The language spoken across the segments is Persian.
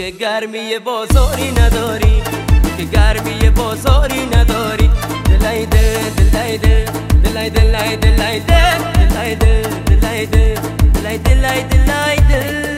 که گرمی بازاری نداری، که گرمی بازاری نداری. دلای دل دلای دل دلای دلای دلای دل دلای دل دلای دل دلای دلای دلای دل.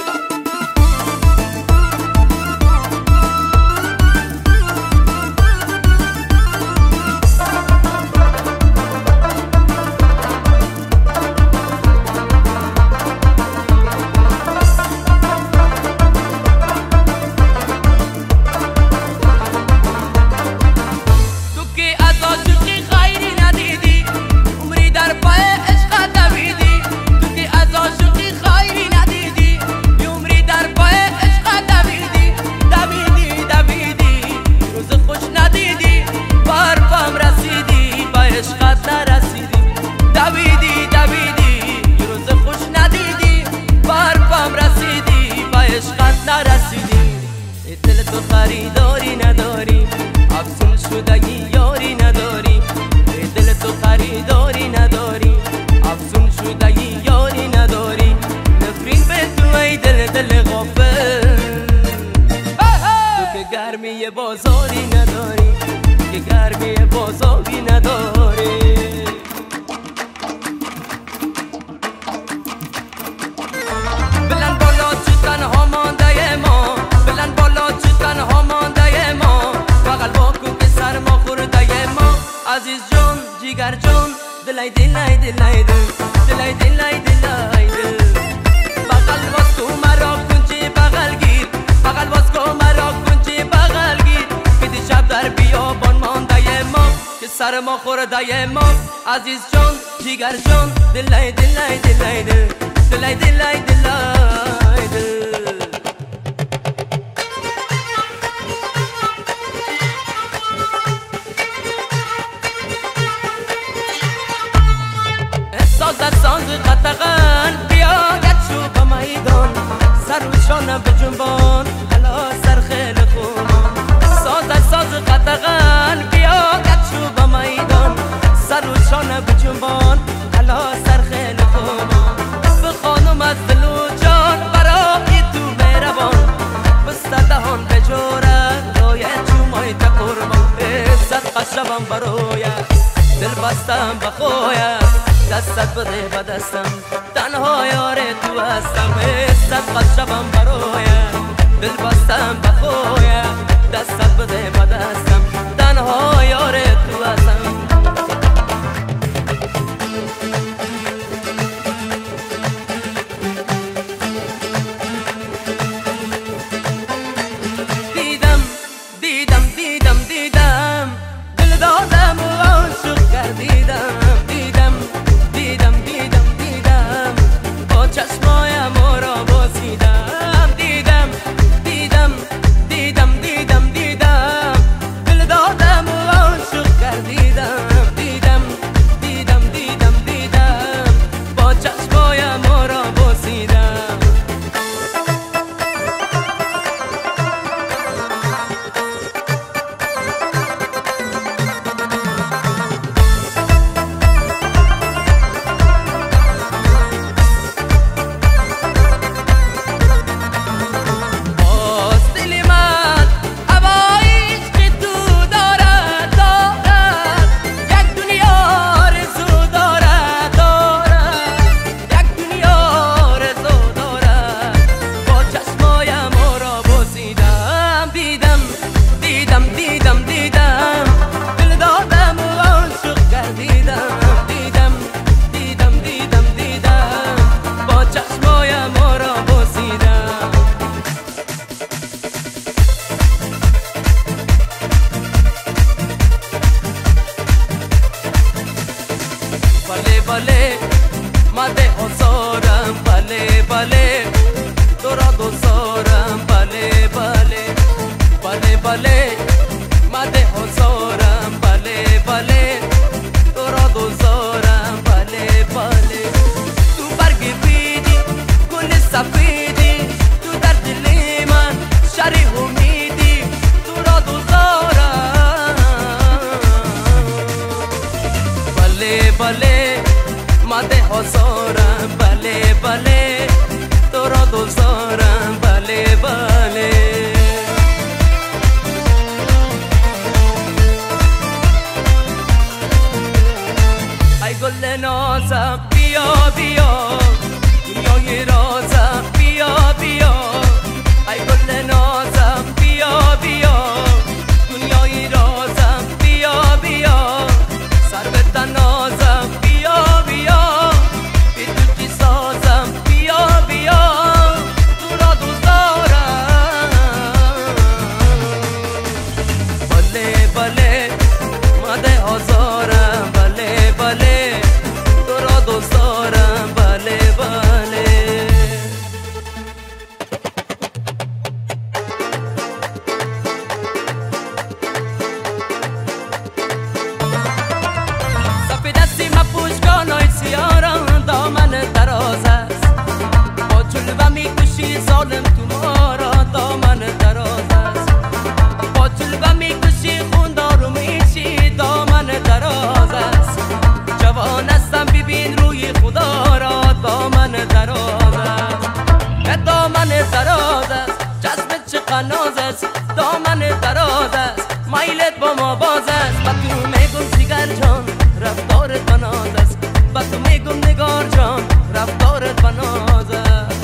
دل تو خریداری نداری، افسون شدگی یاری نداری. دل تو خریداری نداری، افسون شدگی یاری نداری. نفرین به تو ای دل دل غافل، تو که گرمی بازاری نداری، که گرمی بازاری نداری. بلند بالا چه تنها مانده ما، بلند بالا چه تنها مانده ما. بغل با کن که سر ما خورده ما. عزیز جان جیگر جان دلای دلای دلای دل دلای دلای دلای دل. بغل باز کو مرا کنچه بغل گیر، بغل باز کو مرا کنچه بغل گیر. که دیشب در بیابان مانده ما، که سر ما خورده ما. عزیز جان جیگر جان دلای دلای دلای دل دلای دلای دلای دل. ساز قطغان بیا گت شو به میدان، سر و شانه به جنبان حالا سر خیلی خومان. ساز قطغان بیا گت شو به میدان، سر و شانه به جنبان حالا سر خیلی خومان. به خانم از دل و جان برای تو مهربان، بسته دهان به جورت رایت چومای تا قربان. صدقه شوم برایت دل بستم بخویت، دستت بده به دستم تنها یار تو هستم. صدقه شوم برایت دل بستم بخویت، دستت بده به دستم تنها یار تو هستم. دیدم دیدم دیدم دیدم دل دادم و عاشق گردیدم. چشمایم را بازیدم. دیدم دیدم دیدم دیدم دیدم دل دادم و عاشق گردیدم. دیدم دیدم دیدم دیدم با چشمایم را بازیدم. بله مده هزارم، بله بله تو را دوزارم. بله بله بله بله مده هزارم. بله بله تو را دوزارم. بله بله تو برگ بیدی گل سفیدی، تو در دل من شری امیدی. تو را دوزارم. بله بله مده هزارم. بله بله تو را دوزارم. بله بله رازم بیا بیا دنیای رازم بیا بیا ای گل نازم بیا بیا دنیای رازم بیا بیا سر به تنازم بیا بیا بی تو چی سازم بیا بیا تو را دوست دارم بله بله مده آزارم بله بله تو را دوست دارم بله بله سفیدستی مپوش کانای سیارم دامن دراز است با جلوه میکشی ظالم تو ما را دامن دراز است با جلوه میکشی خون دارو میشی دامن دراز است جوان هستم ببین روی خدا را دامن دراز است دامن دراز است جذبت چه قناز است دامن دراز است مایلت با ما باز است با تو میگم جگر جان رفتارت بناز است با تو میگم نگار جان رفتارت بناز است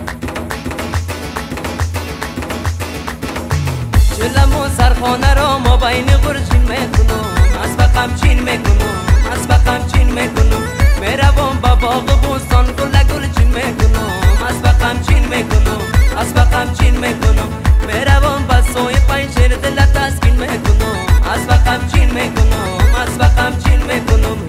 چلم و سرخانه را ما بین غرچین میکنم از بقم چین میکنم از بقم چین میکنم میروم با باغ بوستان گل گل چین میکنم از بقم چین میکنم از بقم چین میکنم میروم با سوی پنجره دل تسکین میکنم از بقم چین میکنم از بقم چین میکنم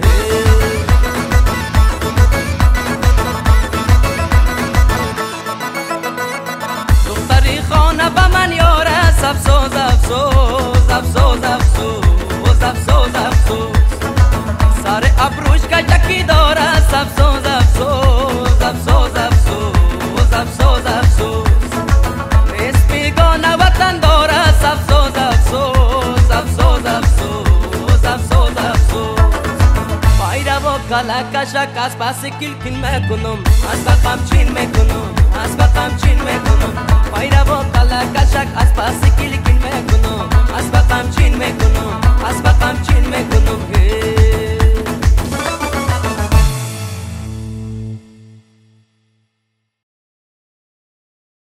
دختری خانه با من یاره افسوس افسوس افسوس افسوس افسوس افسوس سر ابروش کجکی داره افسوس افسوس افسوس افسوس افسوس افسوس نیست بیگانه وطن داره افسوس افسوس افسوس افسوس افسوس افسوس پایرا و کلا کشک از پس کلکین میکنم از بقم چین میکنم از بقم چین میکنم پایرا و کلا کشک از پس